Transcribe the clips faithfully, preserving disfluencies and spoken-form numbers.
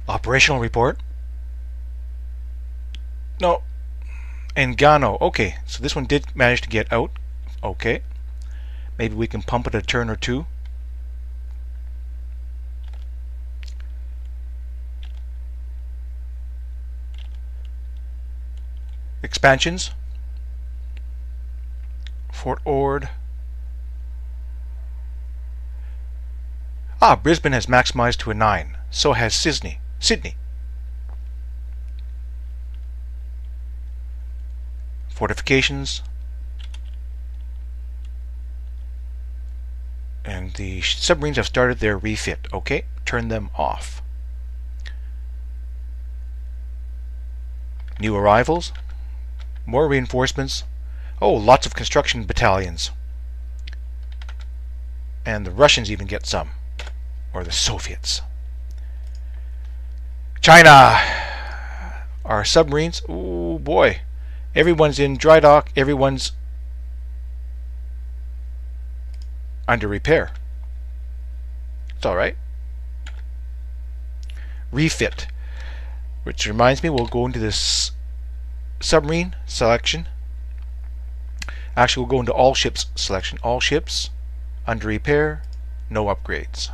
Operational report. No. Engano. Okay, so this one did manage to get out. Okay. Maybe we can pump it a turn or two. Expansions. Fort Ord. Ah, Brisbane has maximized to a nine. So has Sydney. Sydney. Fortifications. And the submarines have started their refit. Okay, turn them off. New arrivals. More reinforcements. Oh, lots of construction battalions. And the Russians even get some. Or the Soviets. China! Our submarines. Oh boy. Everyone's in dry dock. Everyone's under repair. It's alright. Refit. Which reminds me, we'll go into this submarine selection. Actually, we'll go into all ships selection. All ships under repair, no upgrades.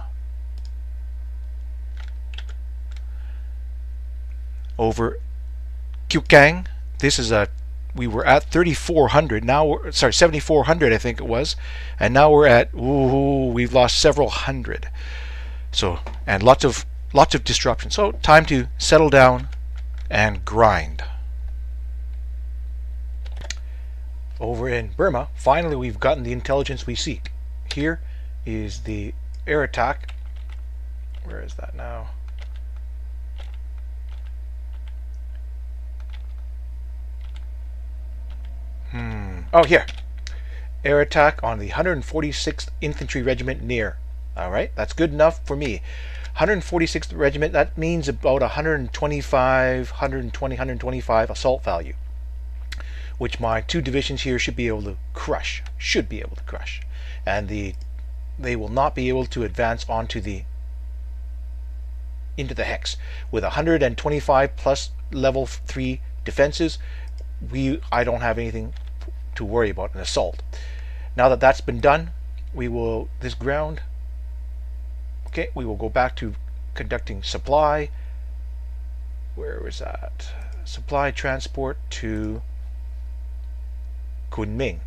Over Kyukang, this is a we were at thirty-four hundred. Now we're sorry, seventy-four hundred, I think it was, and now we're at ooh, we've lost several hundred. So and lots of lots of disruption. So time to settle down and grind. Over in Burma, finally we've gotten the intelligence we seek. Here is the air attack. Where is that now? Hmm. Oh, here. Air attack on the one hundred forty-sixth Infantry Regiment near. Alright, that's good enough for me. one hundred forty-sixth Regiment, that means about one hundred twenty-five, one hundred twenty, one hundred twenty-five assault value, which my two divisions here should be able to crush. Should be able to crush. And the they will not be able to advance onto the into the hex. With one hundred twenty-five plus level three defenses, we I don't have anything to worry about an assault. Now that that's been done, we will this ground okay we will go back to conducting supply. Where was that? Supply transport to Kunming.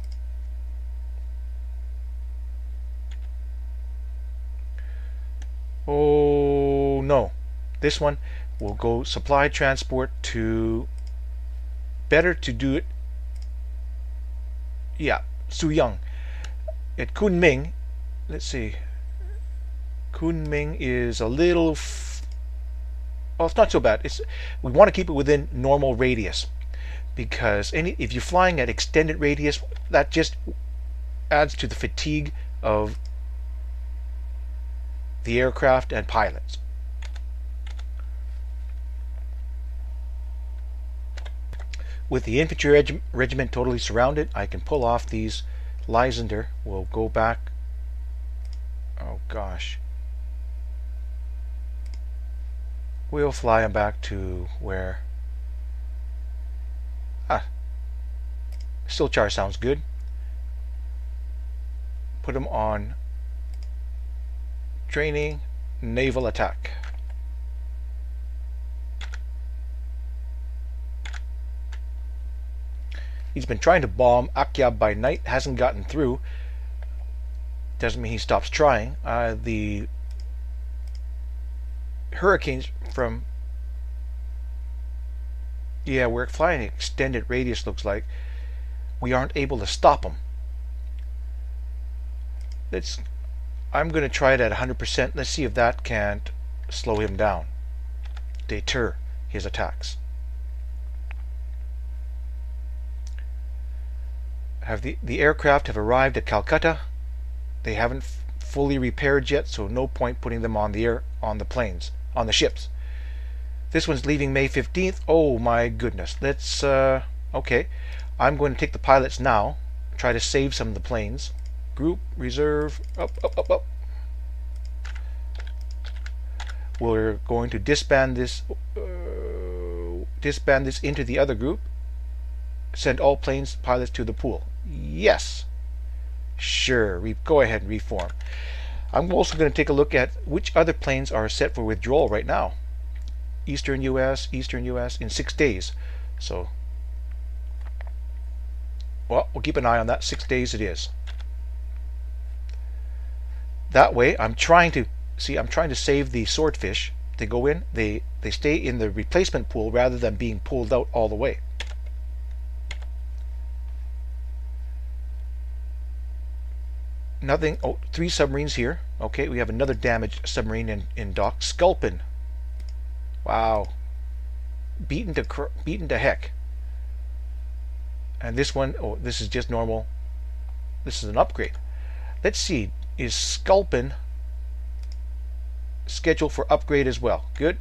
Oh no, this one will go supply transport to better to do it yeah Suyang. At Kunming, let's see, Kunming is a little f oh it's not so bad. It's we want to keep it within normal radius, because any if you're flying at extended radius, that just adds to the fatigue of the aircraft and pilots. With the infantry reg regiment totally surrounded, I can pull off these Lysander. We'll go back. Oh gosh. We'll fly them back to where. Ah. Silchar sounds good. Put them on training, naval attack. He's been trying to bomb Akyab by night, hasn't gotten through. Doesn't mean he stops trying. Uh, the hurricanes from yeah, we're flying extended radius, looks like. We aren't able to stop them. Let's I'm going to try it at one hundred percent. Let's see if that can't slow him down, deter his attacks. Have the, the aircraft have arrived at Calcutta. They haven't f fully repaired yet, so no point putting them on the air on the planes, on the ships. This one's leaving May fifteenth. Oh my goodness. Let's uh okay. I'm going to take the pilots now, try to save some of the planes. Group, reserve, up, up, up, up. we're going to disband this uh, disband this into the other group. Send all planes pilots to the pool. Yes. Sure. We go ahead and reform. I'm also going to take a look at which other planes are set for withdrawal right now. Eastern U S, Eastern U S in six days. So, well, we'll keep an eye on that. Six days it is. That way, I'm trying to see. I'm trying to save the swordfish. They go in. They they stay in the replacement pool rather than being pulled out all the way. Nothing. Oh, three submarines here. Okay, we have another damaged submarine in in dock. Sculpin. Wow. Beaten to beaten to heck. And this one, oh, this is just normal. This is an upgrade. Let's see. Is Sculpin scheduled for upgrade as well? Good.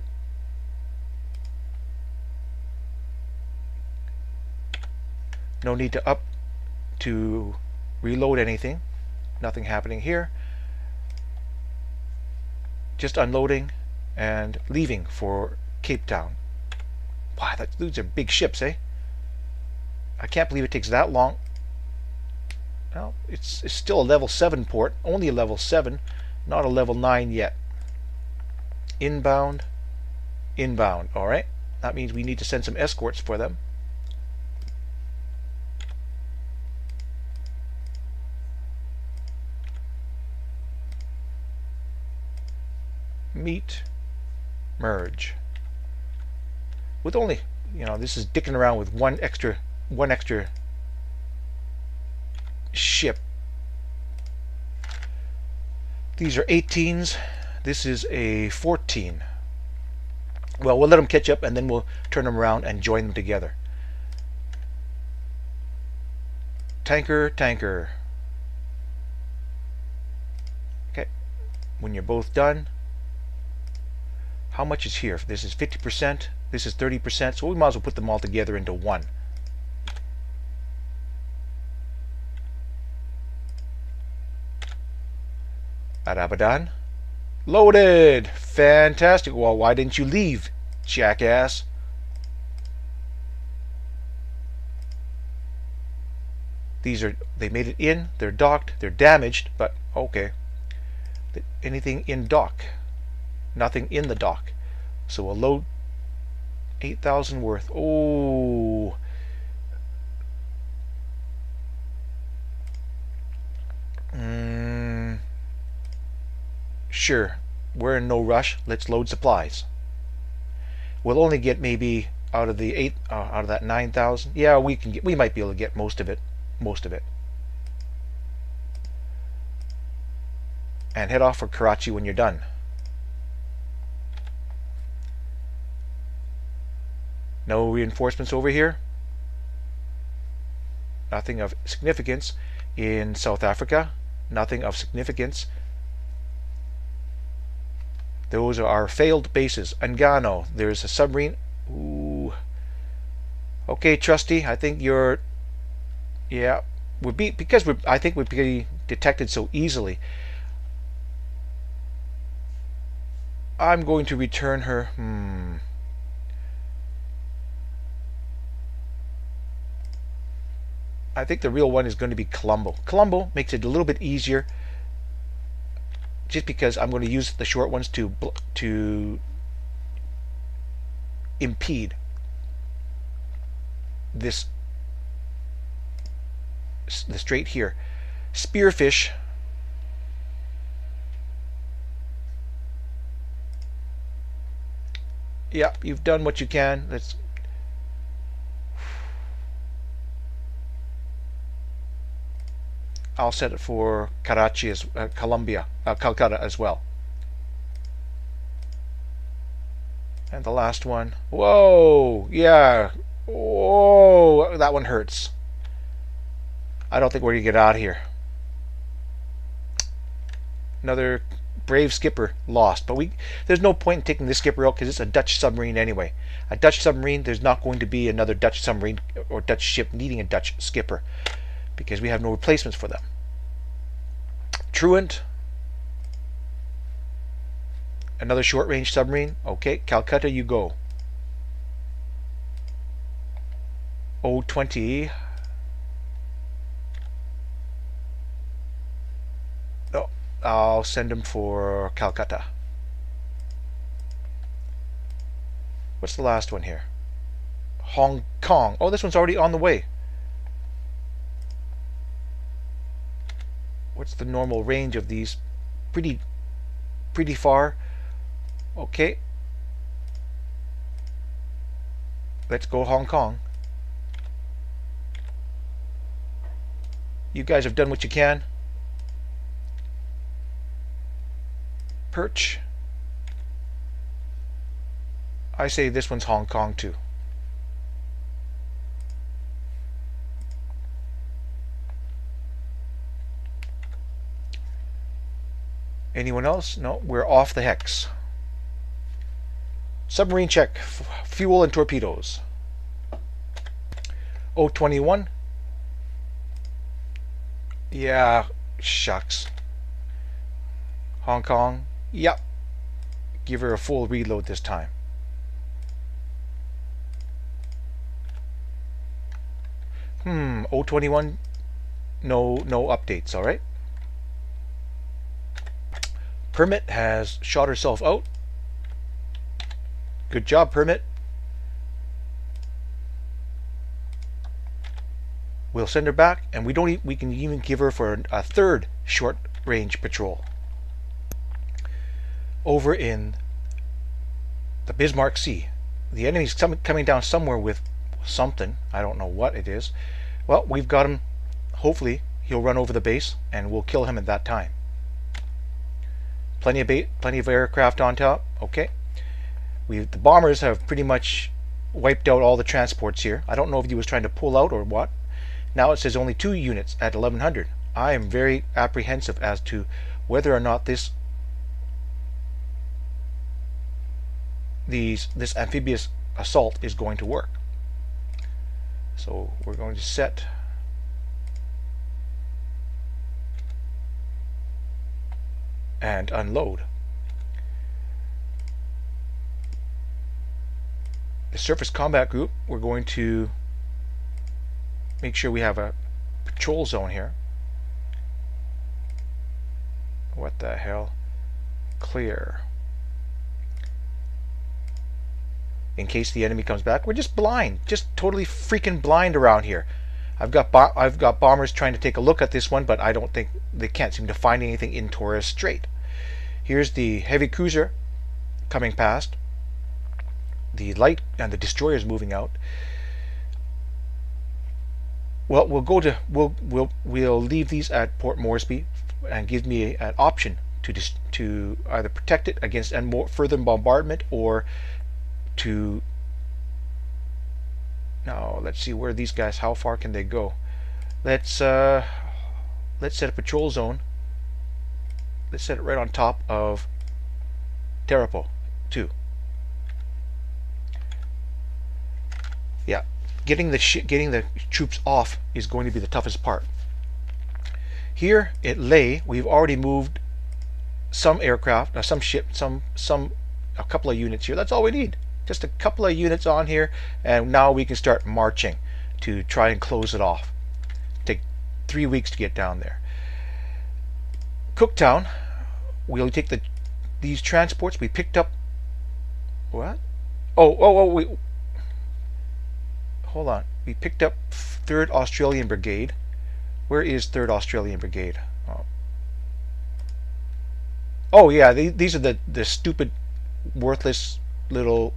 No need to up to reload anything. Nothing happening here. Just unloading and leaving for Cape Town. Wow, that, those are big ships, eh? I can't believe it takes that long. Well, it's, it's still a level seven port, only a level seven, not a level nine yet. Inbound, inbound, alright. That means we need to send some escorts for them. Meet, merge. With only, you know, this is dicking around with one extra, one extra ship. These are eighteens. This is a fourteen. Well, we'll let them catch up and then we'll turn them around and join them together. Tanker, tanker. Okay. When you're both done, how much is here? This is fifty percent. This is thirty percent. So we might as well put them all together into one. At Abadan. Loaded! Fantastic. Well, why didn't you leave, jackass? These are, they made it in, they're docked, they're damaged, but okay. Anything in dock? Nothing in the dock. So we'll load eight thousand worth. Oh. Mm. Sure, we're in no rush. Let's load supplies. We'll only get maybe out of the eight, uh, out of that nine thousand. Yeah, we can get. We might be able to get most of it. Most of it. And head off for Karachi when you're done. No reinforcements over here. Nothing of significance in South Africa. Nothing of significance. Those are our failed bases. Angano, there's a submarine. Ooh. Okay, Trusty, I think you're... Yeah, we'd be, because we're, I think we'd be detected so easily. I'm going to return her. Hmm. I think the real one is going to be Colombo. Colombo makes it a little bit easier, just because I'm going to use the short ones to to impede this the strait here. Spearfish. Yeah, you've done what you can. Let's. I'll set it for Karachi as uh, Colombia, uh, Calcutta as well. And the last one. Whoa, yeah. Whoa, that one hurts. I don't think we're gonna get out of here. Another brave skipper lost, but we there's no point in taking this skipper out because it's a Dutch submarine anyway. A Dutch submarine, there's not going to be another Dutch submarine or Dutch ship needing a Dutch skipper, because we have no replacements for them. Truant. Another short-range submarine. Okay, Calcutta, you go. O twenty. Oh, I'll send him for Calcutta. What's the last one here? Hong Kong. Oh, this one's already on the way. What's the normal range of these? Pretty, pretty far. Okay. Let's go Hong Kong. You guys have done what you can. Perch. I say this one's Hong Kong too. Anyone else? No, we're off the hex. Submarine check. F fuel and torpedoes. O twenty-one. Yeah, shucks. Hong Kong. Yep. Give her a full reload this time. Hmm, O twenty-one. No, no updates, all right? Permit has shot herself out. Good job, Permit. We'll send her back, and we don't. E we can even give her for a third short-range patrol. Over in the Bismarck Sea, the enemy's coming down somewhere with something. I don't know what it is. Well, we've got him. Hopefully, he'll run over the base, and we'll kill him at that time. Plenty of bait, plenty of aircraft on top. Okay, we the bombers have pretty much wiped out all the transports here. I don't know if he was trying to pull out or what. Now it says only two units at eleven hundred. I am very apprehensive as to whether or not this these this amphibious assault is going to work. So we're going to set and unload. The surface combat group, we're going to make sure we have a patrol zone here. What the hell? Clear. In case the enemy comes back, we're just blind, just totally freaking blind around here. I've got bo I've got bombers trying to take a look at this one, but I don't think they can't seem to find anything in Torres Strait. Here's the heavy cruiser coming past. The light and the destroyers moving out. Well, we'll go to we'll we'll we'll leave these at Port Moresby and give me an option to dis to either protect it against and more further bombardment or to. Now let's see where these guys. How far can they go? Let's uh, let's set a patrol zone. Let's set it right on top of Tarapo too. Yeah, getting the sh getting the troops off is going to be the toughest part. Here at Leh, we've already moved some aircraft, now some ship, some some a couple of units here. That's all we need. Just a couple of units on here, and now we can start marching to try and close it off. Take three weeks to get down there. Cooktown, we'll take the these transports. We picked up what? Oh, oh, oh, we hold on. We picked up third Australian Brigade. Where is third Australian Brigade? Oh, oh yeah, they, these are the the stupid, worthless little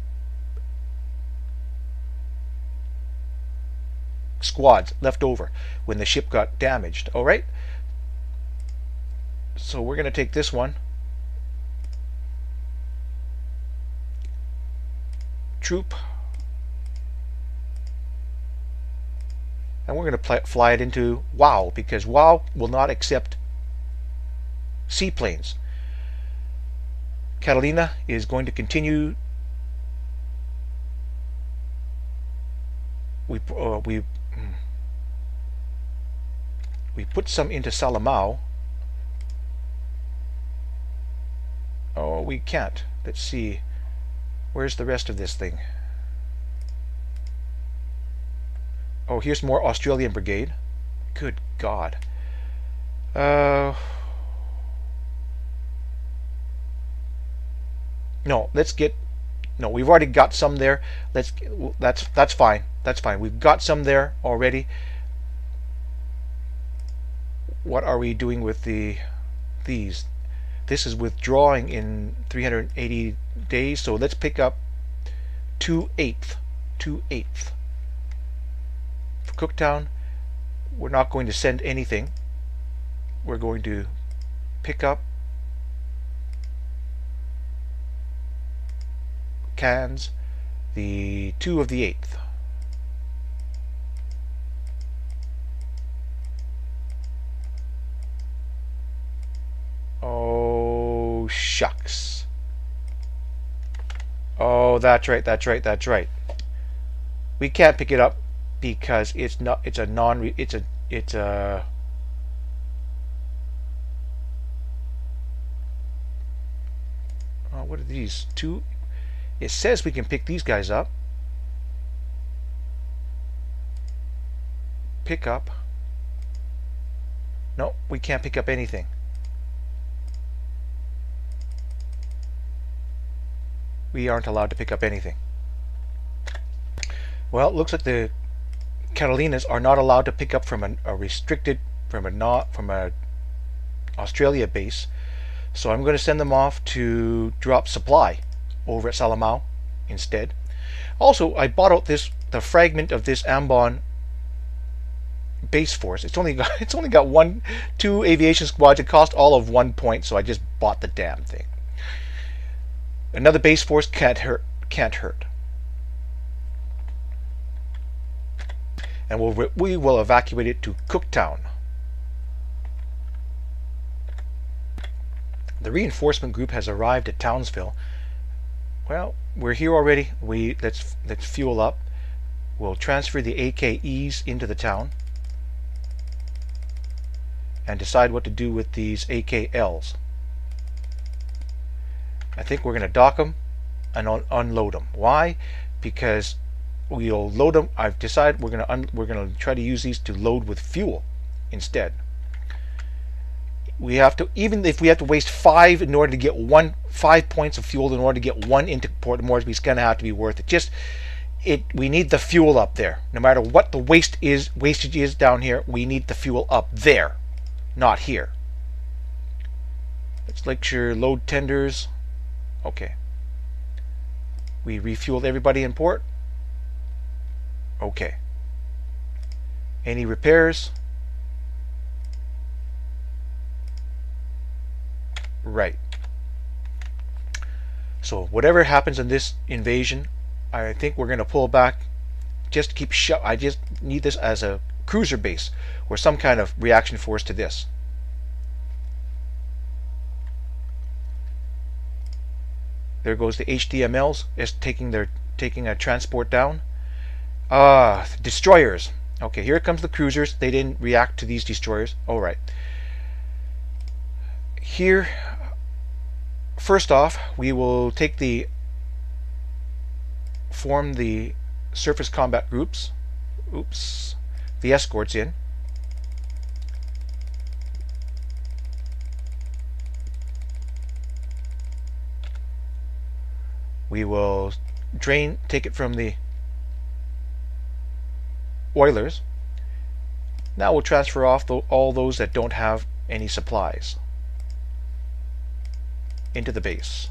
squads left over when the ship got damaged. All right, so we're going to take this one. Troop. And we're going to fly it into WoW, because WoW will not accept seaplanes. Catalina is going to continue. We uh, we we put some into Salamau. Oh, we can't. Let's see. Where's the rest of this thing? Oh, here's more Australian Brigade. Good God. Uh, no, let's get. No, we've already got some there. Let's. That's that's fine. That's fine. We've got some there already. What are we doing with the these? This is withdrawing in three hundred eighty days. So let's pick up two eighth. Two eighth. For Cooktown, we're not going to send anything. We're going to pick up cans, the two of the eighth. Oh, shucks. Oh, that's right, that's right, that's right. We can't pick it up because it's not, it's a non, it's a, it's a, oh, what are these? Two, it says we can pick these guys up. Pick up. No, we can't pick up anything. We aren't allowed to pick up anything. Well, it looks like the Catalinas are not allowed to pick up from a, a restricted, from a not from a Australia base. So I'm going to send them off to drop supply over at Salamau instead. Also, I bought out this the fragment of this Ambon base force. It's only got it's only got one two aviation squads. It cost all of one point, so I just bought the damn thing. Another base force can't hurt. Can't hurt. And we'll we will evacuate it to Cooktown. The reinforcement group has arrived at Townsville. Well, we're here already. We let's let's fuel up. We'll transfer the A K Es into the town and decide what to do with these A K Ls. I think we're going to dock them and un unload them. Why? Because we'll load them. I've decided we're going to we're going to try to use these to load with fuel instead. We have to, even if we have to waste five in order to get one, five points of fuel in order to get one into Port Moresby, it's going to have to be worth it. Just it. We need the fuel up there. No matter what the waste is, wastage is down here, we need the fuel up there, not here. Let's lecture load tenders. Okay. We refueled everybody in port. Okay. Any repairs? Right. So whatever happens in this invasion, I think we're going to pull back. Just keep shut. I just need this as a cruiser base or some kind of reaction force to this. There goes the H D M Ls, is taking their taking a transport down. Ah, uh, destroyers. Okay, here comes the cruisers. They didn't react to these destroyers. All right. Here, first off, we will take the form the surface combat groups. Oops, the escorts in. We will drain, take it from the oilers. Now we'll transfer off the, all those that don't have any supplies into the base.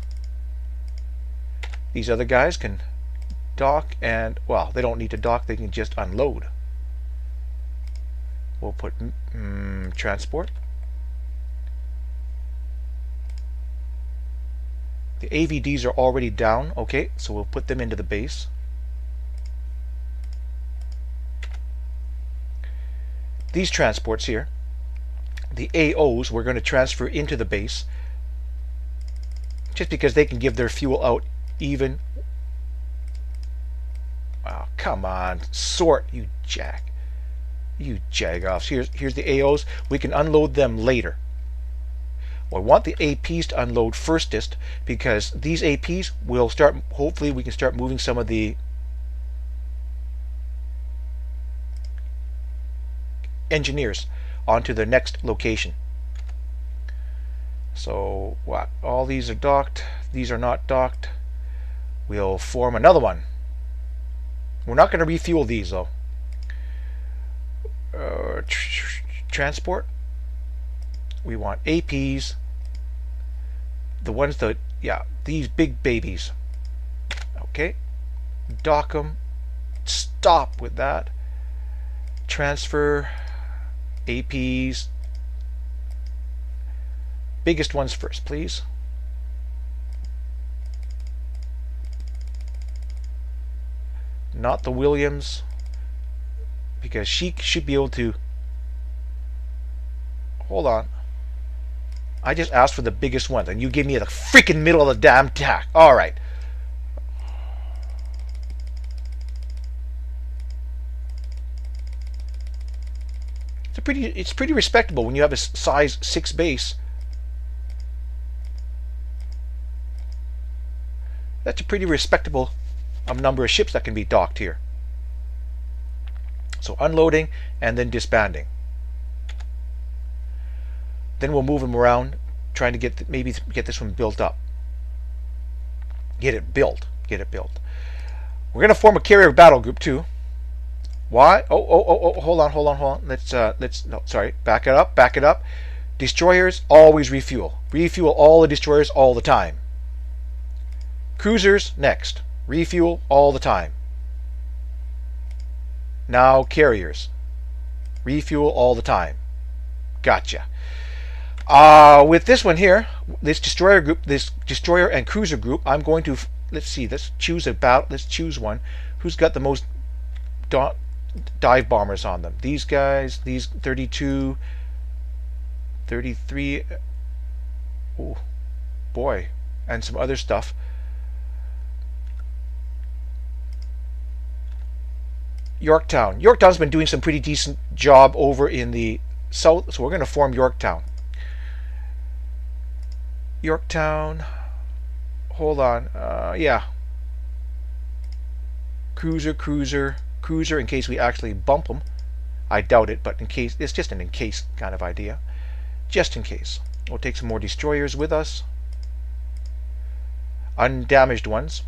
These other guys can dock and, well, they don't need to dock, they can just unload. We'll put mm, transport. The A V Ds are already down, okay, so we'll put them into the base. These transports here, the A Os, we're going to transfer into the base just because they can give their fuel out even. Oh, come on, sort, you jack. You jag-offs. Here's, here's the A Os. We can unload them later. Well, I want the A Ps to unload firstest, because these A Ps will start, hopefully we can start moving some of the engineers onto the next location. So what? All these are docked. These are not docked. We'll form another one. We're not going to refuel these though. Uh, tr tr transport. We want A Ps. The ones that, yeah, these big babies. Okay. Dock them. Stop with that. Transfer. A Ps. Biggest ones first, please. Not the Williams, because she should be able to. Hold on. I just asked for the biggest ones, and you give me the freaking middle of the damn tack. All right. It's a pretty. It's pretty respectable when you have a size six base. That's a pretty respectable um, number of ships that can be docked here. So unloading and then disbanding. Then we'll move them around, trying to get maybe get this one built up. Get it built. Get it built. We're going to form a carrier battle group too. Why? Oh, oh, oh, oh, hold on, hold on, hold on. Let's, uh, let's, no, sorry, back it up, back it up. Destroyers, always refuel. Refuel all the destroyers all the time. Cruisers, next. Refuel all the time. Now carriers. Refuel all the time. Gotcha. Uh, with this one here, this destroyer group, this destroyer and cruiser group, I'm going to, let's see, let's choose about, let's choose one. Who's got the most dive bombers on them? These guys, these thirty-two, thirty-three, oh boy, and some other stuff. Yorktown. Yorktown's been doing some pretty decent job over in the south, so we're going to form Yorktown. Yorktown. Hold on. Uh, yeah. Cruiser, cruiser, cruiser in case we actually bump them. I doubt it, but in case, it's just an in case kind of idea. Just in case. We'll take some more destroyers with us. Undamaged ones.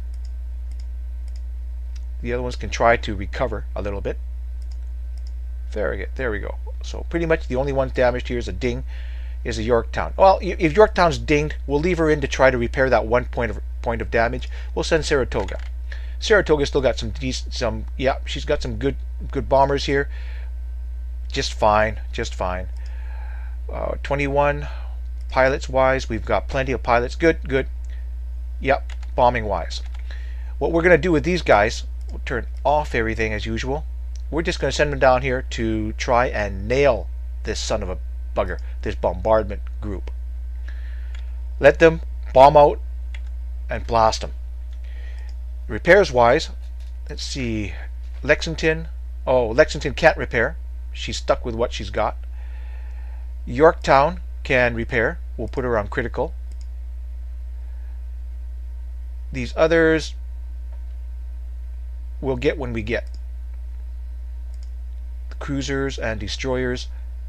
The other ones can try to recover a little bit. There we go. There we go. So pretty much the only one damaged here is a ding, is a Yorktown. Well, if Yorktown's dinged, we'll leave her in to try to repair that one point of point of damage. We'll send Saratoga. Saratoga's still got some decent, some yeah, she's got some good good bombers here. Just fine, just fine. Uh, twenty-one pilots wise, we've got plenty of pilots. Good, good. Yep, bombing wise. What we're going to do with these guys, we'll turn off everything as usual. We're just going to send them down here to try and nail this son of a bugger, this bombardment group. Let them bomb out and blast them. Repairs wise, let's see, Lexington. Oh, Lexington can't repair. She's stuck with what she's got. Yorktown can repair. We'll put her on critical. These others we'll get when we get. The cruisers and destroyers.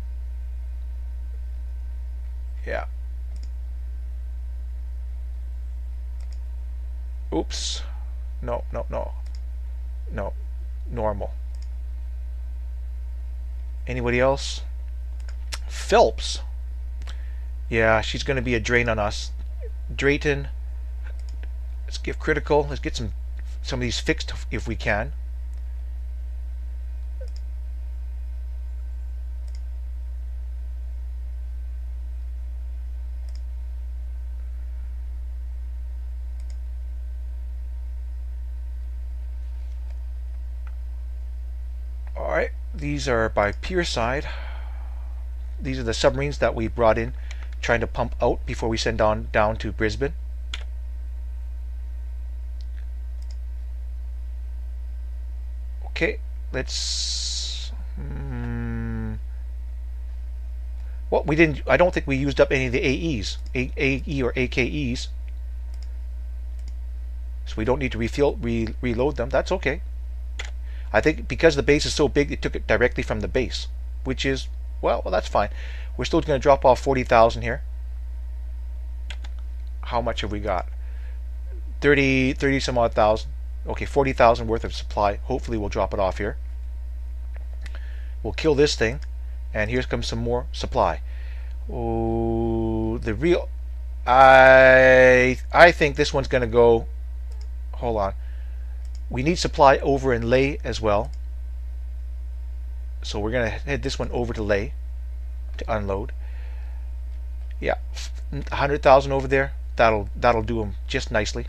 Yeah. Oops. No, no, no. No. Normal. Anybody else? Phelps. Yeah, she's going to be a drain on us. Drayton. Let's give critical. Let's get some some of these fixed if we can. Alright, these are by pier side. These are the submarines that we brought in, trying to pump out before we send on down to Brisbane. Okay, let's... Hmm, Well, we didn't. I don't think we used up any of the A Es, A, AE or A K Es. So we don't need to refill, re, reload them. That's okay. I think because the base is so big, it took it directly from the base, which is, well, well that's fine. We're still going to drop off forty thousand here. How much have we got? thirty, thirty some odd thousand. Okay, forty thousand worth of supply. Hopefully we'll drop it off here. We'll kill this thing, and here comes some more supply. Oh, the real... I I think this one's going to go... Hold on. We need supply over in Leh as well. So we're going to head this one over to Leh to unload. Yeah, one hundred thousand over there. That'll that'll do them just nicely.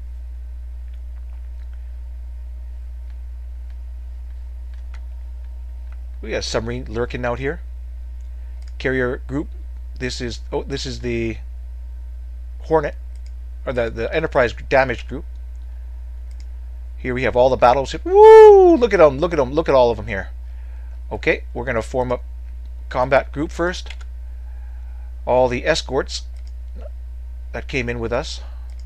We got a submarine lurking out here. Carrier group. This is oh this is the Hornet, or the the Enterprise damage group. Here we have all the battleships. Woo! Look at them! Look at them! Look at all of them here. Okay, we're going to form up combat group first. All the escorts that came in with us.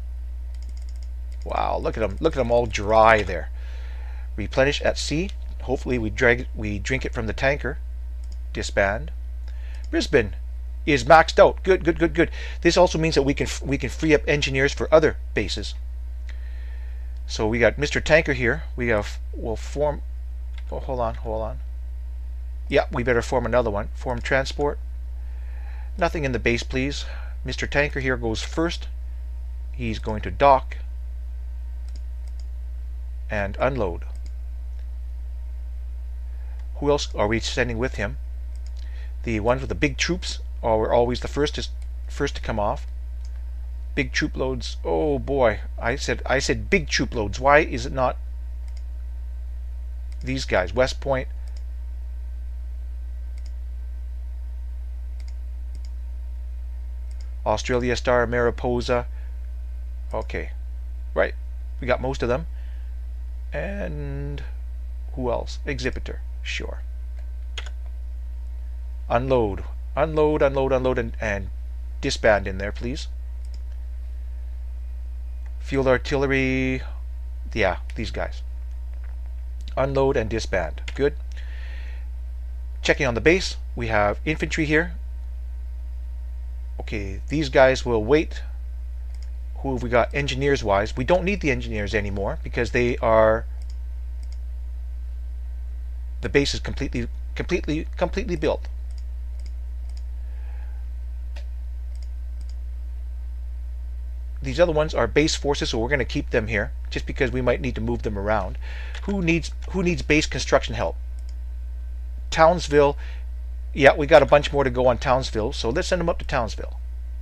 Wow! Look at them! Look at them all dry there. Replenish at sea. Hopefully we drag we drink it from the tanker. Disband. Brisbane is maxed out. Good, good, good, good. This also means that we can we can free up engineers for other bases. So we got Mister Tanker here. We have we'll form. Oh, hold on, hold on. Yeah, we better form another one. Form transport. Nothing in the base, please. Mister Tanker here goes first. He's going to dock and unload. Who else are we sending with him? The ones with the big troops are always the first to, first to come off. Big troop loads. Oh boy, I said I said big troop loads. Why is it not these guys? West Point. Australia Star, Mariposa. Okay, right. We got most of them. And who else? Exhibitor. Sure. Unload. Unload, unload, unload, and, and disband in there, please. Field artillery. Yeah, these guys. Unload and disband. Good. Checking on the base. We have infantry here. Okay, these guys will wait. Who have we got engineers wise? We don't need the engineers anymore because they are... The base is completely, completely, completely built. These other ones are base forces, so we're going to keep them here, just because we might need to move them around. Who needs who needs base construction help? Townsville. Yeah, we got a bunch more to go on Townsville, so let's send them up to Townsville.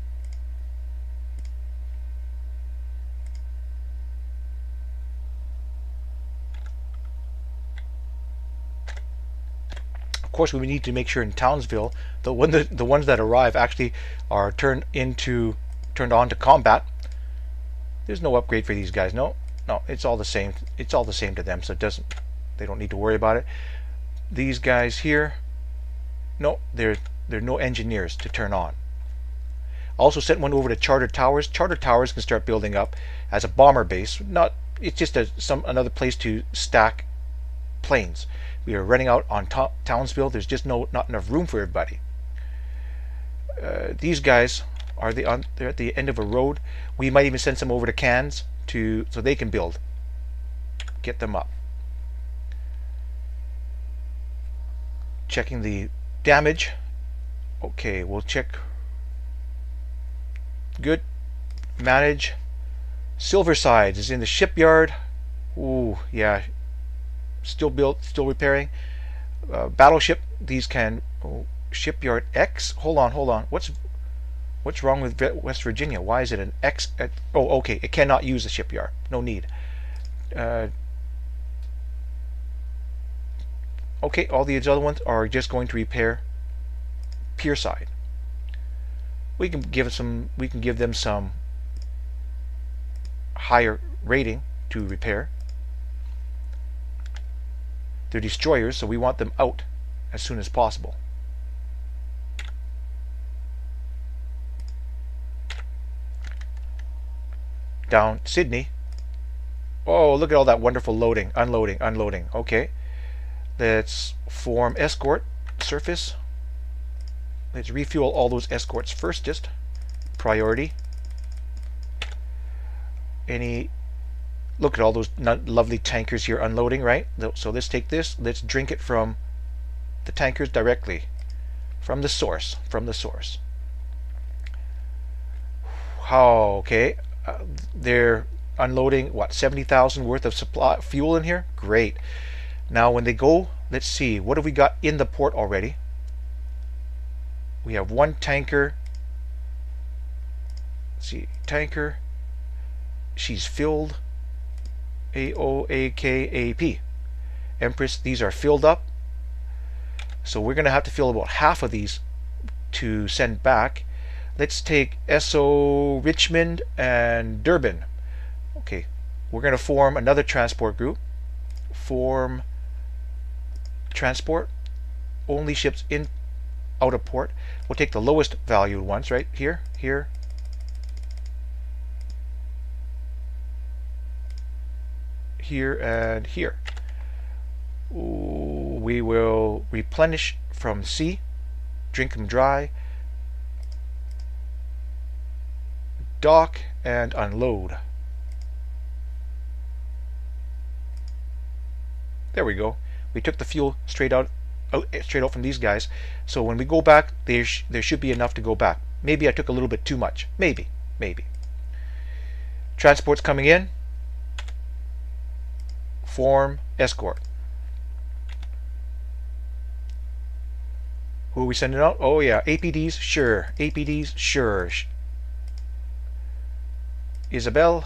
Of course, we need to make sure in Townsville the one the, the ones that arrive actually are turned into turned on to combat. There's no upgrade for these guys. No, no, it's all the same. It's all the same to them, so it doesn't. They don't need to worry about it. These guys here, no, there there are no engineers to turn on. Also sent one over to Charter Towers. Charter Towers can start building up as a bomber base. Not, it's just a some another place to stack planes. We are running out on Townsville. There's just no not enough room for everybody. Uh, these guys are the on they're at the end of a road. We might even send some over to Cairns to so they can build. Get them up. Checking the damage. Okay, we'll check. Good. Manage. Silverside is in the shipyard. Ooh, yeah. Still built, still repairing. Uh, battleship. These can. Oh, shipyard X. Hold on, hold on. What's what's wrong with West Virginia? Why is it an X? At, oh, okay. It cannot use the shipyard. No need. Uh, okay, all these other ones are just going to repair pier side. We can give some. We can give them some higher rating to repair. They're destroyers, so we want them out as soon as possible. down Sydney. Oh, look at all that wonderful loading, unloading, unloading. Okay, let's form escort surface. Let's refuel all those escorts first, just priority. Any, look at all those lovely tankers here unloading, right? So let's take this, let's drink it from the tankers directly, from the source, from the source. How, okay, uh, they're unloading, what, seventy thousand worth of supply fuel in here? Great. Now when they go, let's see, what have we got in the port already? We have one tanker. Let's see, tanker. She's filled. A O A K A P. Empress, these are filled up. So we're going to have to fill about half of these to send back. Let's take S O Richmond and Durban. Okay, we're going to form another transport group. Form transport. Only ships in out of port. We'll take the lowest valued ones right here, here. Here and here. Ooh, we will replenish from sea, drink them dry, dock and unload. There we go. We took the fuel straight out, out straight out from these guys. So when we go back, there sh there should be enough to go back. Maybe I took a little bit too much. Maybe, maybe. Transport's coming in. Form escort. Who are we sending out? Oh yeah, A P Ds, sure. A P Ds, sure. Isabel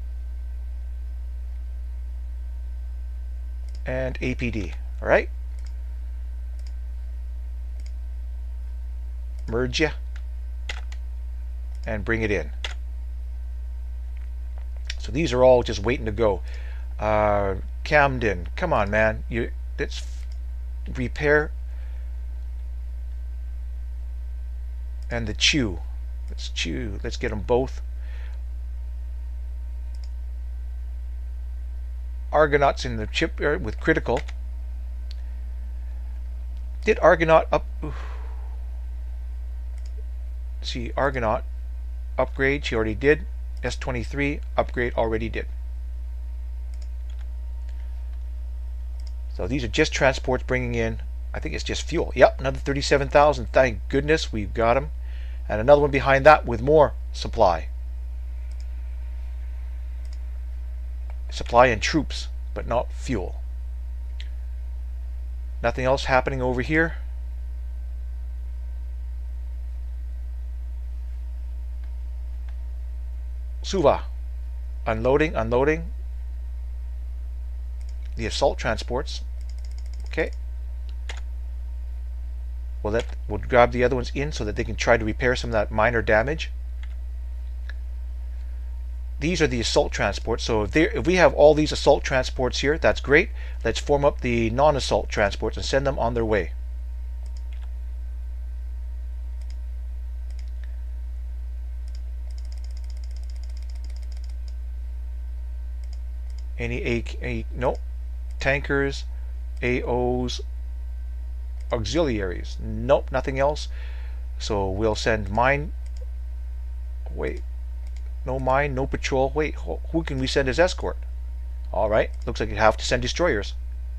and A P D. All right. Merge ya and bring it in. So these are all just waiting to go. Uh, Camden, come on, man. You let's repair and the chew. Let's chew. Let's get them both. Argonauts in the shipyard with critical. Did Argonaut up? Oof. See, Argonaut upgrade. She already did. S twenty-three upgrade already did. So these are just transports bringing in. I think it's just fuel. Yep, another thirty-seven thousand. Thank goodness we've got them. And another one behind that with more supply. Supply and troops, but not fuel. Nothing else happening over here. Suva. Unloading, unloading. The assault transports. Okay. We'll, let, we'll grab the other ones in so that they can try to repair some of that minor damage. These are the assault transports. So if, if we have all these assault transports here, that's great. Let's form up the non-assault transports and send them on their way. Any A, a no tankers, A Os, auxiliaries. Nope, nothing else. So we'll send mine. Wait. No mine, no patrol. Wait, who can we send as escort? All right, looks like you have to send destroyers.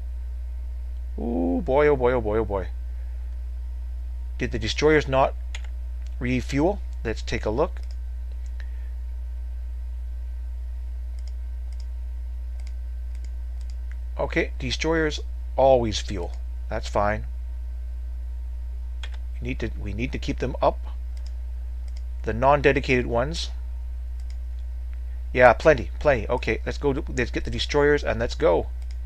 Oh boy, oh boy, oh boy, oh boy. Did the destroyers not refuel? Let's take a look. Okay, destroyers always fuel. That's fine. We need to we need to keep them up. The non-dedicated ones. Yeah, plenty, plenty. Okay, let's go. To, let's get the destroyers and let's go.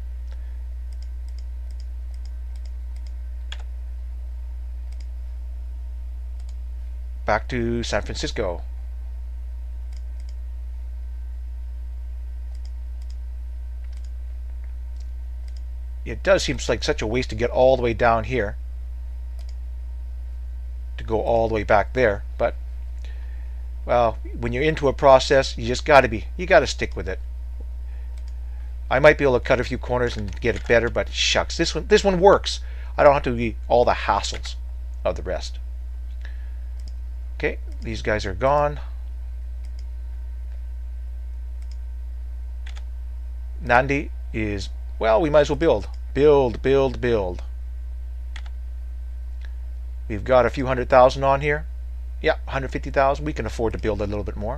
Back to San Francisco. It does seem like such a waste to get all the way down here to go all the way back there, but Well, when you're into a process, you just got to be, you got to stick with it. I might be able to cut a few corners and get it better, but shucks, this one, this one works. I don't have to be all the hassles of the rest. Okay, these guys are gone. Nandi is, well, we might as well build. Build, build, build. We've got a few hundred thousand on here. Yeah, one hundred fifty thousand. We can afford to build a little bit more.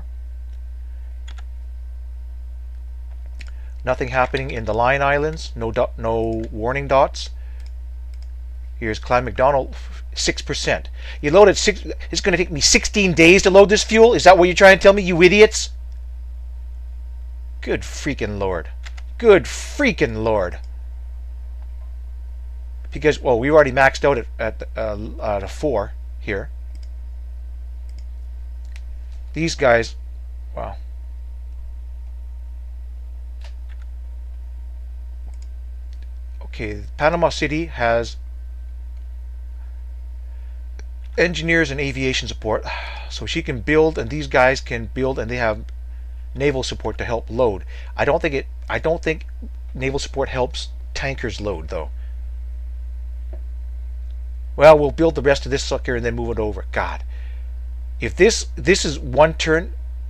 Nothing happening in the Lion Islands. No dot, no warning dots. Here's Clan McDonald, six percent. You loaded six. It's going to take me sixteen days to load this fuel. Is that what you're trying to tell me, you idiots? Good freaking Lord. Good freaking Lord. Because, well, we already maxed out at, at, uh, at a four here. These guys, wow. Okay, Panama City has engineers and aviation support, so she can build, and these guys can build, and they have naval support to help load. I don't think it. I don't think naval support helps tankers load, though. Well, we'll build the rest of this sucker and then move it over. God, if this this is one turn,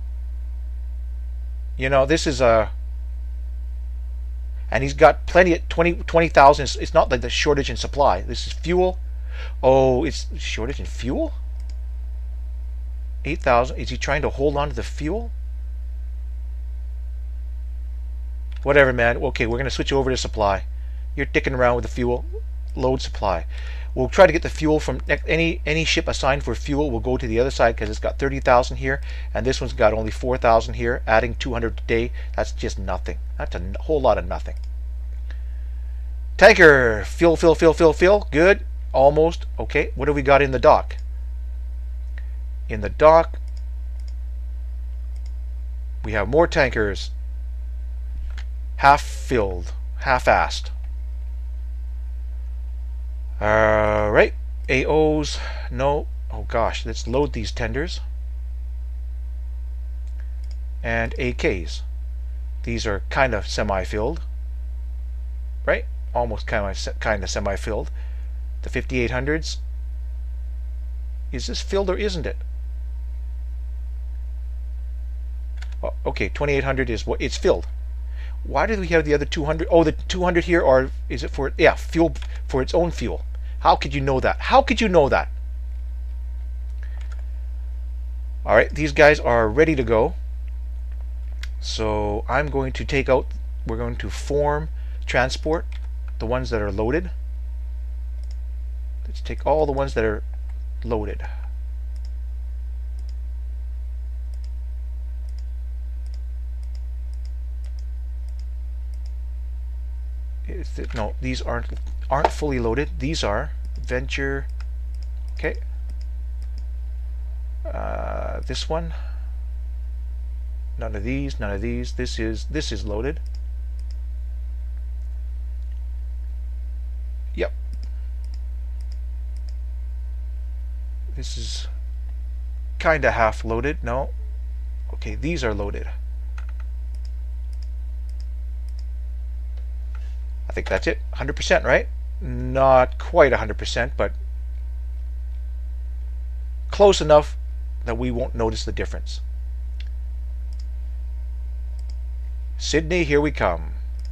you know, this is a. And he's got plenty at twenty thousand. It's not like the shortage in supply. This is fuel. Oh, it's shortage in fuel? eight thousand. Is he trying to hold on to the fuel? Whatever, man. Okay, we're going to switch over to supply. You're dicking around with the fuel. Load supply. We'll try to get the fuel from any any ship assigned for fuel. We'll go to the other side because it's got thirty thousand here, and this one's got only four thousand here. Adding two hundred a day, that's just nothing. That's a whole lot of nothing. Tanker, fill, fill, fill, fill, fill. Good, almost. Okay, what do we got in the dock? In the dock, we have more tankers. Half filled, half-assed. Alright, A Os, no, oh gosh, let's load these tenders. And A Ks. These are kind of semi-filled, right? Almost kind of kind of semi-filled. The fifty-eight hundreds. Is this filled or isn't it? Oh, okay, twenty-eight hundred is what it's filled. Why did we have the other two hundred? Oh, the two hundred here, or is it for, yeah, fuel, for its own fuel? How could you know that? How could you know that? All right, these guys are ready to go. So I'm going to take out, we're going to form transport, the ones that are loaded. Let's take all the ones that are loaded. Is it, no, these aren't aren't fully loaded. These are venture. Okay. Uh, this one. None of these. None of these. This is this is loaded. Yep. This is kind of half loaded. No. Okay, these are loaded. I think that's it. one hundred percent, right? Not quite one hundred percent, but close enough that we won't notice the difference. Sydney, here we come.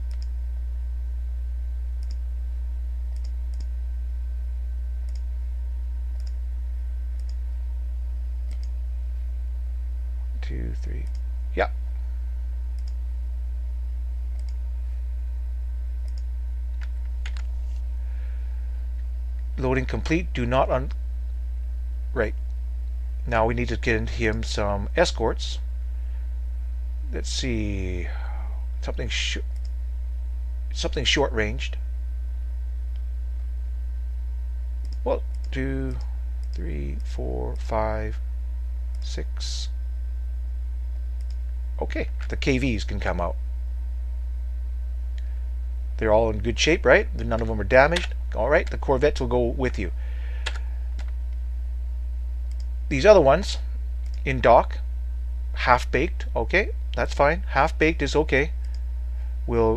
Two, three. Yeah. Loading complete. Do not un... Right. Now we need to get him some escorts. Let's see. Something sh something short ranged. Well, two, three, four, five, six. Okay, the K Vs can come out. They're all in good shape, right? None of them are damaged. All right, the Corvettes will go with you. These other ones in dock, half-baked. Okay, that's fine. Half-baked is okay. We'll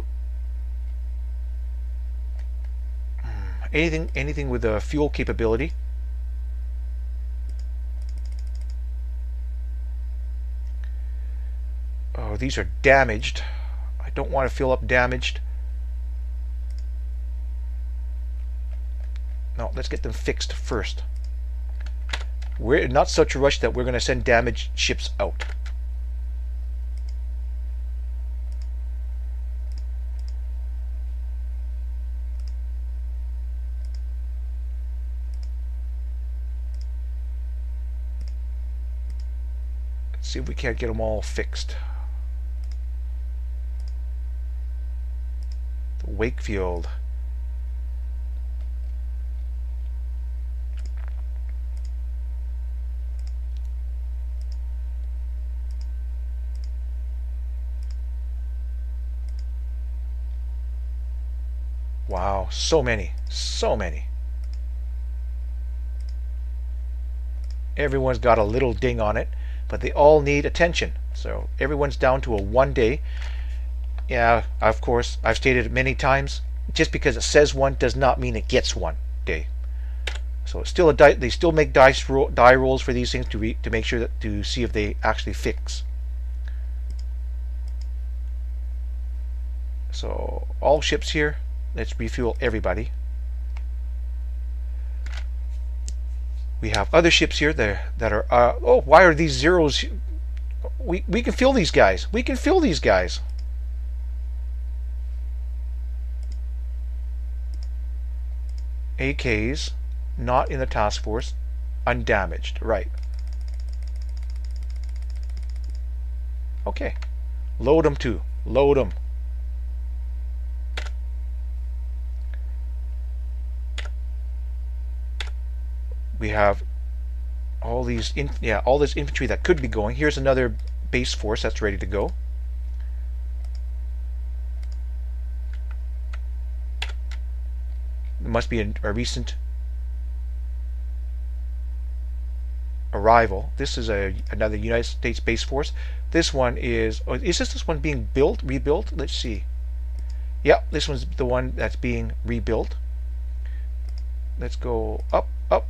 anything anything with a fuel capability. Oh, these are damaged. I don't want to fill up damaged. No, let's get them fixed first. We're in not such a rush that we're going to send damaged ships out. Let's see if we can't get them all fixed. The Wakefield. Wow, so many, so many. Everyone's got a little ding on it, but they all need attention. So everyone's down to a one day. Yeah, of course, I've stated it many times. Just because it says one does not mean it gets one day. So it's still a die. They still make dice ro die rolls for these things to re to make sure that to see if they actually fix. So all ships here. Let's refuel everybody. We have other ships here that that are. Uh, oh, why are these zeros? We we can fill these guys. We can fill these guys. A Ks, not in the task force, undamaged. Right. Okay. Load them too. Load them. We have all these, in, yeah, all this infantry that could be going. Here's another base force that's ready to go. It must be a, a recent arrival. This is a another United States base force. This one is, oh, is this this one being built, rebuilt? Let's see. Yeah, this one's the one that's being rebuilt. Let's go up, up.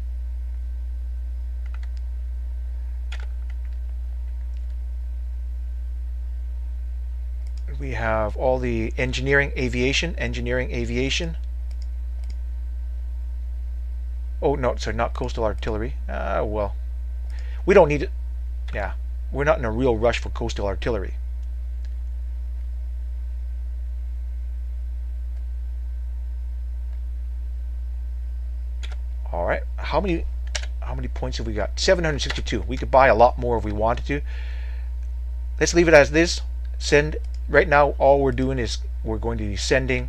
We have all the engineering, aviation, engineering, aviation. Oh, no, sorry, not coastal artillery. Uh, well, we don't need it. Yeah, we're not in a real rush for coastal artillery. All right, how many how many points have we got? seven hundred sixty-two. We could buy a lot more if we wanted to. Let's leave it as this. Send. Right now, all we're doing is we're going to be sending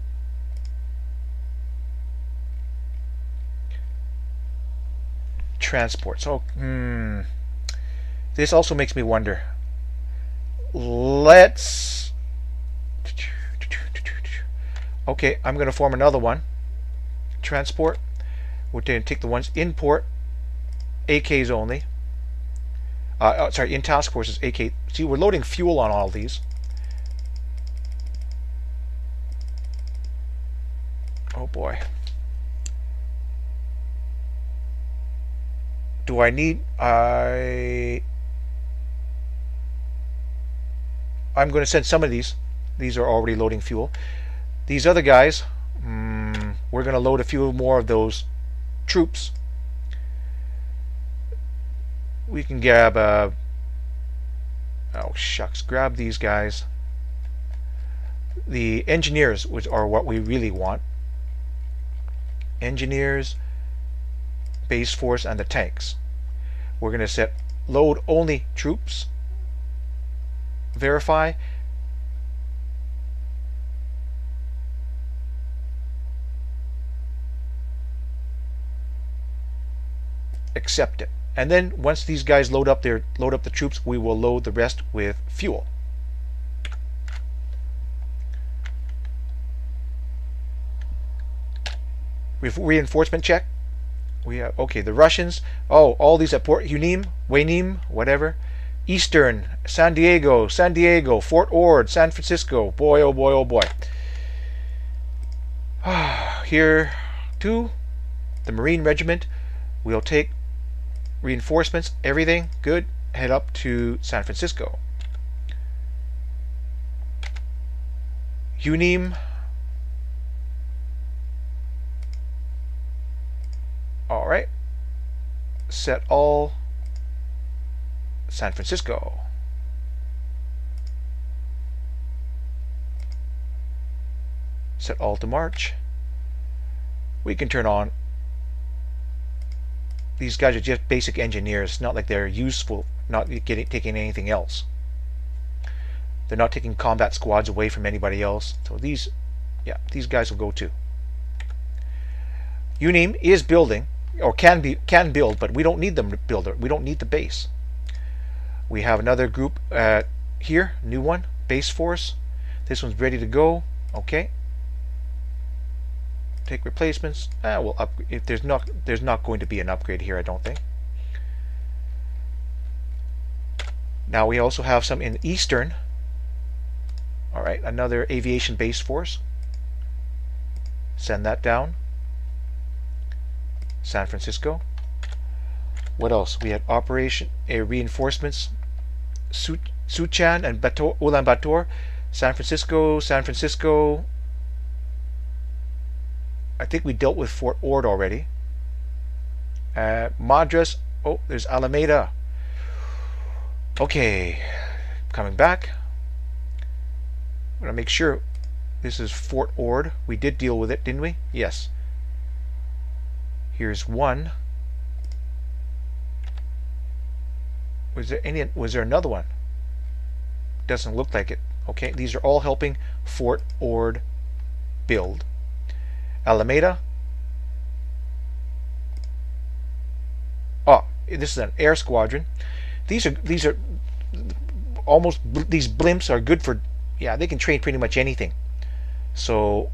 transport. So, hmm, this also makes me wonder. Let's. Okay, I'm going to form another one. Transport. We're going to take the ones in port, A Ks only. Uh, oh, sorry, in task forces, A K. See, we're loading fuel on all these. Oh boy. Do I need I I'm going to send some of these. These are already loading fuel. These other guys, mm, we're going to load a few more of those troops. We can grab uh oh shucks, grab these guys. The engineers, which are what we really want. Engineers, base force, and the tanks. We're going to set load only troops. Verify. Accept it. And then once these guys load up their load up the troops, we will load the rest with fuel. Reinforcement check. We have okay. The Russians. Oh, all these at Port Hunim, Waynim, whatever. Eastern, San Diego, San Diego, Fort Ord, San Francisco. Boy, oh boy, oh boy. Here, to the Marine Regiment. We'll take reinforcements, everything good. Head up to San Francisco. UNIM. All right. Set all San Francisco. Set all to march. We can turn on. These guys are just basic engineers, not like they're useful, not getting taking anything else. They're not taking combat squads away from anybody else. So these, yeah, these guys will go too. UNIM is building, or can be can build, but we don't need them to build it. We don't need the base. We have another group uh, here, new one, base force. This one's ready to go. Okay. Take replacements. Ah, well, up, if there's not there's not going to be an upgrade here, I don't think. Now we also have some in Eastern. All right, another aviation base force. Send that down. San Francisco. What else? We had operation uh, reinforcements. Su Suchan and Bator, Ulaanbaatar, San Francisco, San Francisco. I think we dealt with Fort Ord already. Uh, Madras. Oh, there's Alameda. Okay, coming back. I'm gonna make sure this is Fort Ord. We did deal with it, didn't we? Yes. Here's one. Was there any? Was there another one? Doesn't look like it. Okay, these are all helping Fort Ord build. Alameda. Oh, this is an air squadron. These are these are almost these blimps are good for, yeah, they can train pretty much anything. So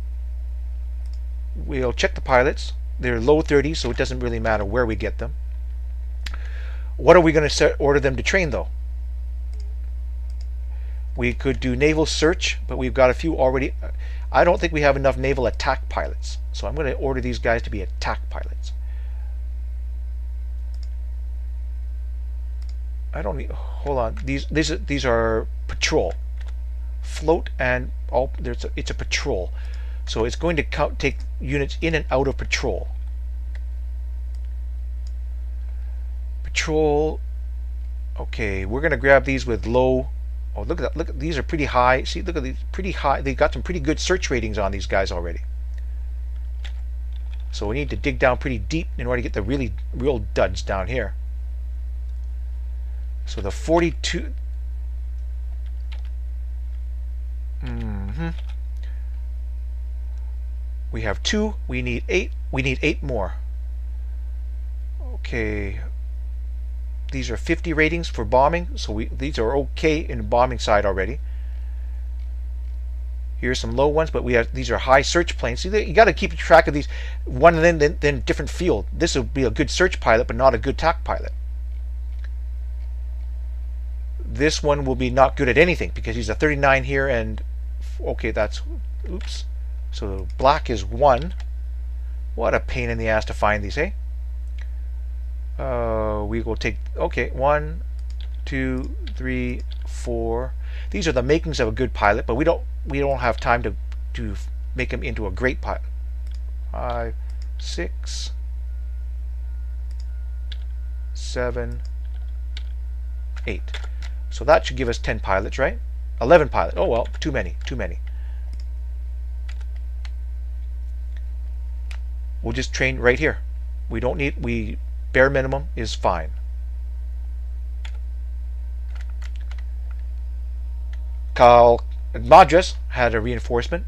we'll check the pilots. They're low thirties, so it doesn't really matter where we get them. What are we going to order them to train though? We could do naval search, but we've got a few already. I don't think we have enough naval attack pilots, so I'm going to order these guys to be attack pilots. I don't need. Hold on. These these these are patrol, float, and all. There's a, it's a patrol, so it's going to count, take units in and out of patrol. Patrol. Okay, we're going to grab these with low. Oh, look at that! Look at these are pretty high. See, look at these pretty high. They got some pretty good search ratings on these guys already. So we need to dig down pretty deep in order to get the really real duds down here. So the forty-two. Mm-hmm. We have two. We need eight. We need eight more. Okay. These are fifty ratings for bombing, so we these are okay in the bombing side already. Here's some low ones, but we have these are high search planes. See, you got to keep track of these. One and then then, then different field. This would be a good search pilot, but not a good attack pilot. This one will be not good at anything because he's a thirty-nine here, and okay, that's oops. So black is one. What a pain in the ass to find these, eh? Uh, we will take, okay, one, two, three, four. These are the makings of a good pilot, but we don't we don't have time to to make him into a great pilot. Five, six, seven, eight. So that should give us ten pilots, right? Eleven pilots. Oh well, too many, too many. We'll just train right here. We don't need we. Bare minimum is fine. Cal Madras had a reinforcement.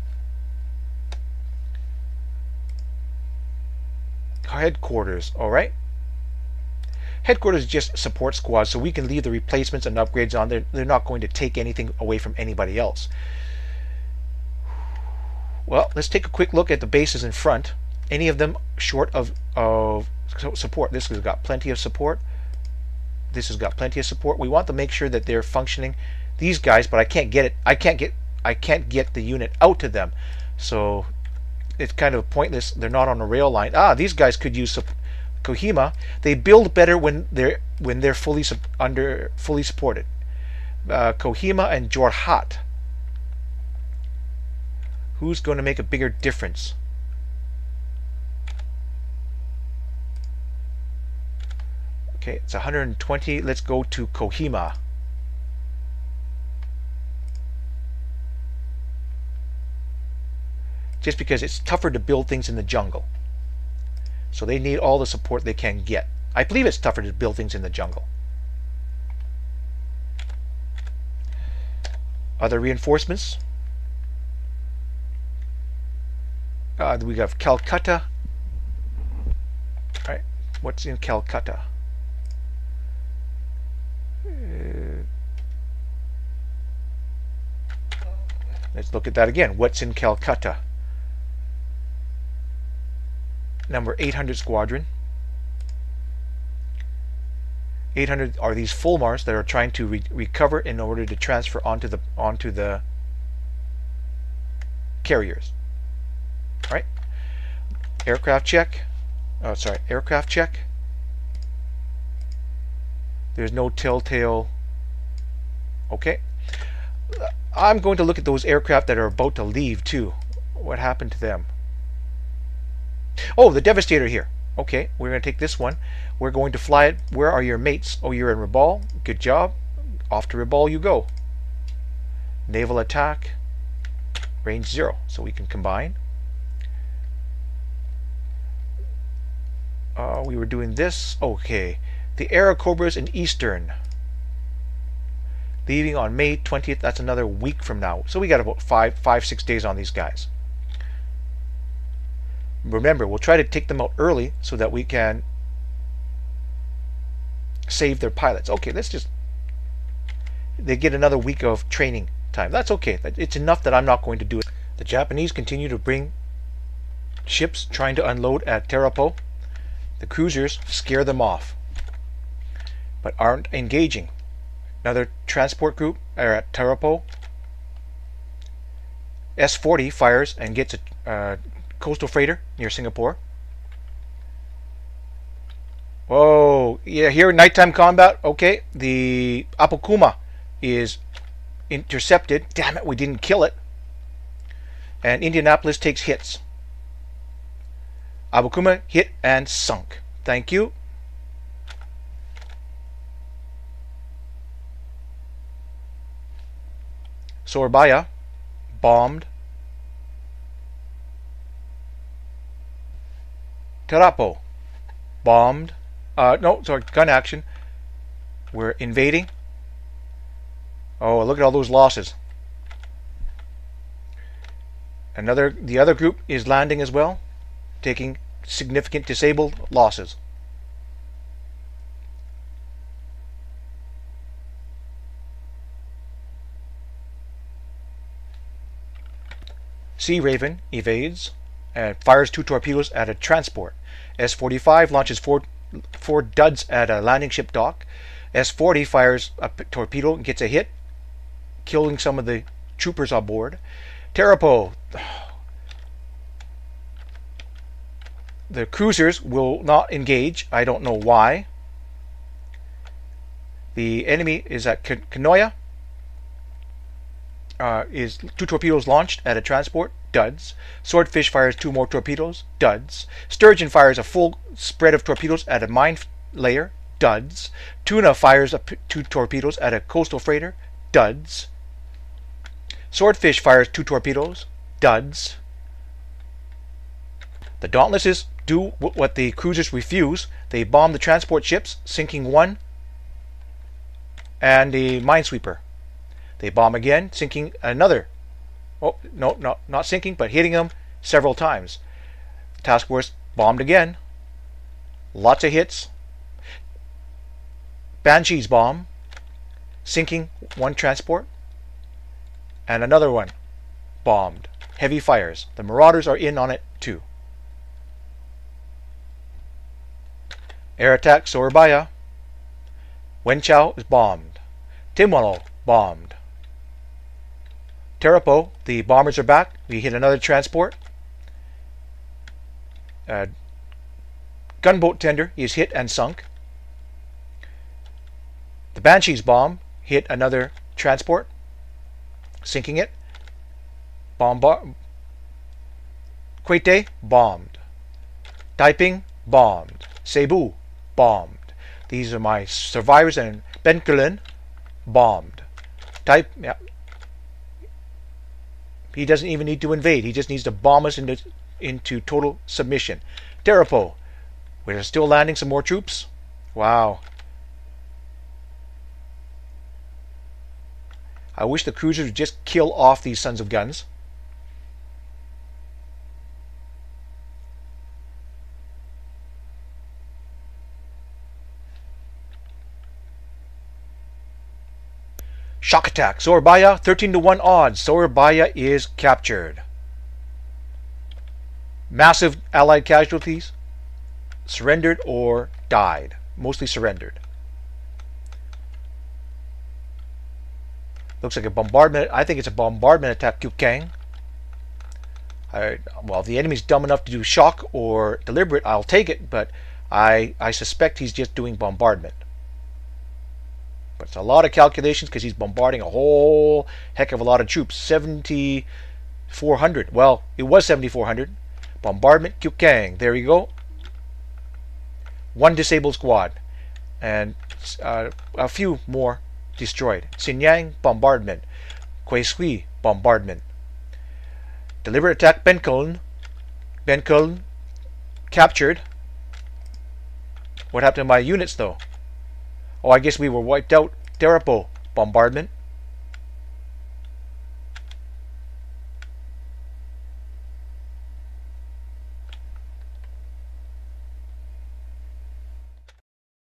Headquarters, alright. Headquarters is just support squads, so we can leave the replacements and upgrades on there. They're not going to take anything away from anybody else. Well, let's take a quick look at the bases in front. Any of them short of, of support? This has got plenty of support. This has got plenty of support. We want to make sure that they're functioning. These guys, but I can't get it. I can't get. I can't get the unit out to them. So it's kind of pointless. They're not on a rail line. Ah, these guys could use Kohima. They build better when they're when they're fully under fully supported. Uh, Kohima and Jorhat. Who's going to make a bigger difference? Okay, it's one hundred twenty. Let's go to Kohima. Just because it's tougher to build things in the jungle. So they need all the support they can get. I believe it's tougher to build things in the jungle. Other reinforcements. Uh, we have Calcutta. All right, what's in Calcutta? Uh, let's look at that again. What's in Calcutta? Number eight hundred Squadron. eight hundred are these Fulmars that are trying to re recover in order to transfer onto the onto the carriers. All right. Aircraft check. Oh, sorry. Aircraft check. There's no telltale. Okay. I'm going to look at those aircraft that are about to leave too. What happened to them? Oh, the Devastator here. Okay, we're going to take this one. We're going to fly it. Where are your mates? Oh, you're in Rabal. Good job. Off to Rabal you go. Naval attack. Range zero. So we can combine. Uh, we were doing this. Okay. The Aerocobras in Eastern. Leaving on May twentieth. That's another week from now. So we got about five, five, six days on these guys. Remember, we'll try to take them out early so that we can save their pilots. Okay, let's just... They get another week of training time. That's okay. It's enough that I'm not going to do it. The Japanese continue to bring ships trying to unload at Tarapo. The cruisers scare them off, but aren't engaging. Another transport group are at Tarapo. S forty fires and gets a uh, coastal freighter near Singapore. Whoa, yeah, here in nighttime combat. Okay, the Apokuma is intercepted. Damn it, we didn't kill it. And Indianapolis takes hits. Apokuma hit and sunk. Thank you. Soerbaya bombed. Tarapo bombed. Uh, no, sorry, gun action. We're invading. Oh, look at all those losses. Another, the other group is landing as well, taking significant disabled losses. Sea Raven evades and fires two torpedoes at a transport. S forty-five launches four, four duds at a landing ship dock. S forty fires a torpedo and gets a hit, killing some of the troopers on board. Tarapo. The cruisers will not engage. I don't know why. The enemy is at Kanoya. Uh, is two torpedoes launched at a transport. Duds. Swordfish fires two more torpedoes. Duds. Sturgeon fires a full spread of torpedoes at a mine layer. Duds. Tuna fires up two torpedoes at a coastal freighter. Duds. Swordfish fires two torpedoes. Duds. The Dauntlesses do what the cruisers refuse. They bomb the transport ships, sinking one, and the minesweeper. They bomb again, sinking another. Oh, no, no, not sinking, but hitting them several times. Task Force bombed again. Lots of hits. Banshees bomb, sinking one transport, and another one bombed. Heavy fires. The Marauders are in on it too. Air attack Soerbaya. Wenchao is bombed. Timwalo bombed. Tarapo, the bombers are back. We hit another transport. Uh, gunboat tender is hit and sunk. The Banshee's bomb hit another transport, sinking it. Bombard. Quete bombed. Taiping bombed. Cebu bombed. These are my survivors, and Bencoolen bombed. Type, yeah. He doesn't even need to invade. He just needs to bomb us into into total submission. Tarapo, we're still landing some more troops. Wow. I wish the cruisers would just kill off these sons of guns. Shock attack. Soerbaya, thirteen to one odds. Soerbaya is captured. Massive Allied casualties. Surrendered or died. Mostly surrendered. Looks like a bombardment. I think it's a bombardment attack, Kukang. I, well, if the enemy's dumb enough to do shock or deliberate, I'll take it, but I, I suspect he's just doing bombardment. But it's a lot of calculations because he's bombarding a whole heck of a lot of troops. seventy-four hundred. Well, it was seventy-four hundred. Bombardment Kukang. There you go. One disabled squad. And uh, a few more destroyed. Sinyang, bombardment. Quay Sui, bombardment. Deliberate attack Bencoolen. Bencoolen captured. What happened to my units though? Oh, I guess we were wiped out. Tarapo, bombardment.